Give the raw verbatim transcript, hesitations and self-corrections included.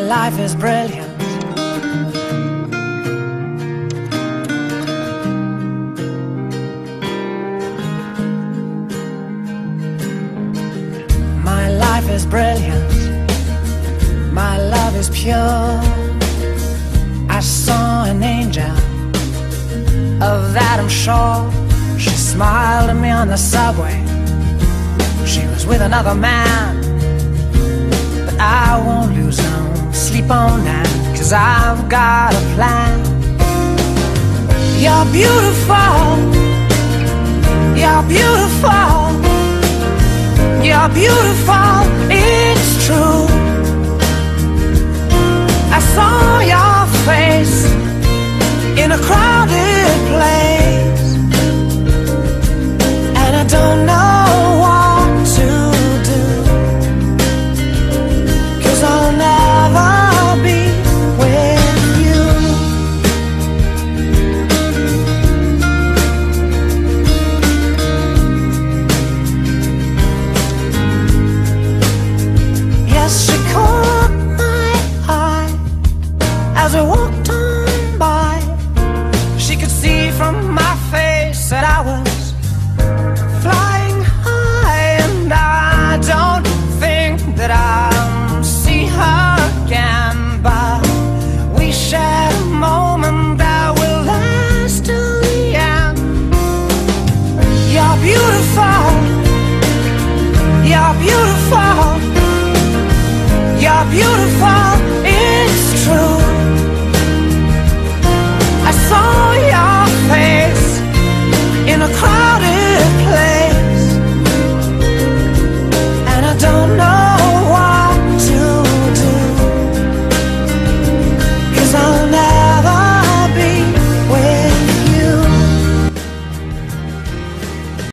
life is brilliant. My life is brilliant. My love is pure. I saw an angel, of that I'm sure. She smiled at me on the subway. She was with another man, but I won't lose no sleep on that, 'cause I've got a plan. You're beautiful. You're beautiful. You're beautiful. It's true.